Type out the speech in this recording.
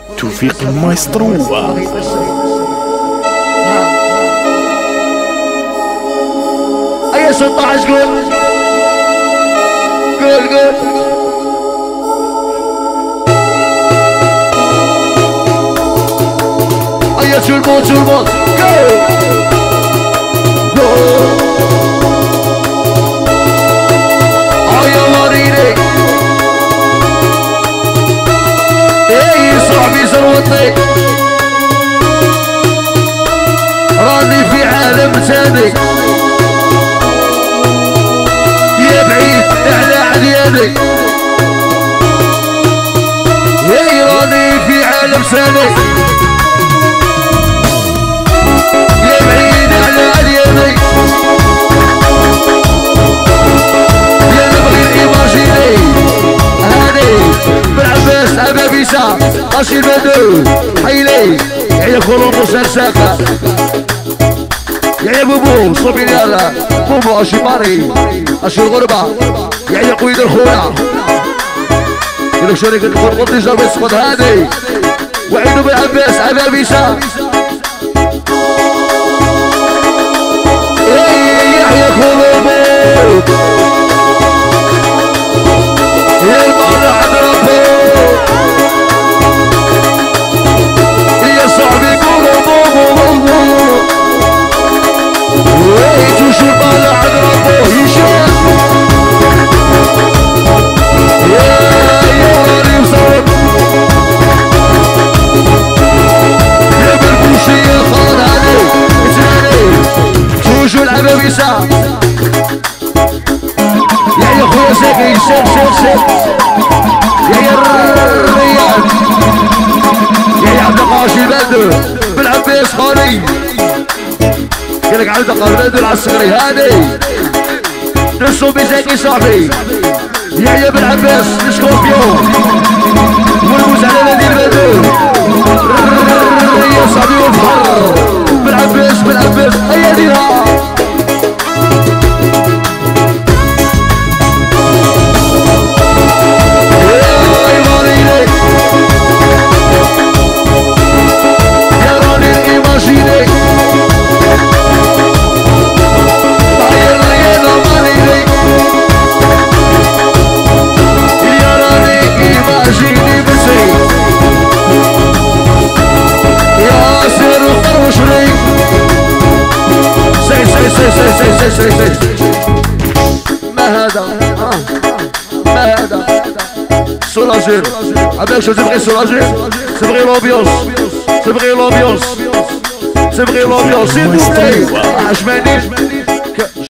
توفيق المايسترو. اي 16 قول اي شو الموت يا وريني اي صاحبي ثروتني راني في عالم ثاني يا بعيد على عدياني اي راني في عالم ثاني يا بعيد على عدياني يا نبغي الايماجيني هاني بالعباس ابا بيسا قاشي البدو حيلي يا كولومبو سرساكا يا بوبو صوبي يالا بوبو اشي ماري اشي الغربة يا قويد الخويا يقولك شريك الخربط اللي جاب يسقط هادي وعيدو بالعباس ابا بيسا يا كولومبو يا المرح ربو يا صاحبي كولومبو ويجوش المرح ربو يشوف يا ريم صوت يا بالبوشي الخال هاني اسمعني جوجو العبابيسة يا خويا ساكي شيخ يا الرياض يا عبد القاشي بدر بالعباس خالي قالك عبد القاشي بدر العسكري هادي نصو بزاكي صاحبي يا بالعباس سكوربيو والبوس على نادي البدر يا صاحبي والفحر بالعباس هيا ديرها ما هذا سولاجير عباك شو تبغي سولاجير تبغي لوبيونس سي دوبلي عجباني